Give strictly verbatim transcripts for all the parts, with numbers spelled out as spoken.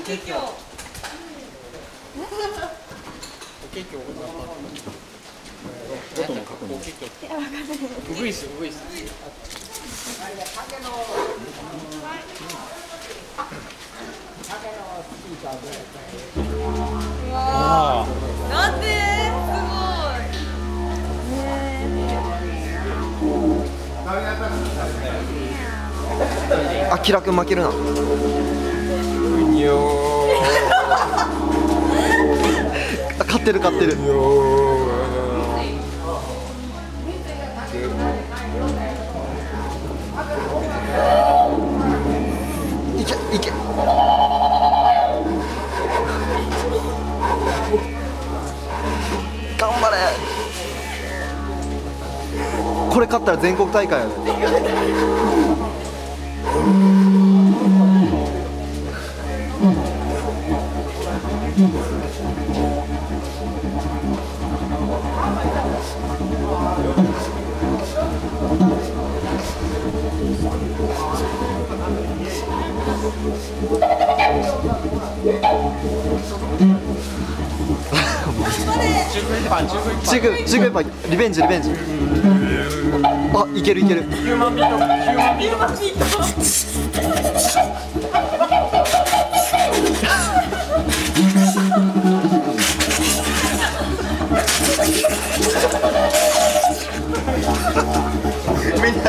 ケーキを。おケーキを。 どこも書くの？ うぐいす、うぐいす。 わあ。なんで？ あきらくん負けるな。勝ってる勝ってる。いけいけ。頑張れ。これ勝ったら全国大会やね。チグチグやっぱリベンジリベンジ。あいけるいける。ヒューマンビートヒューマンビート。みんな。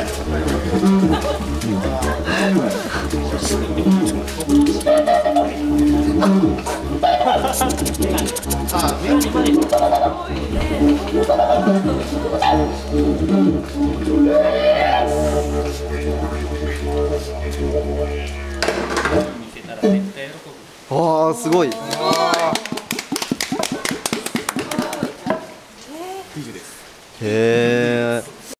ああすごい。へえ。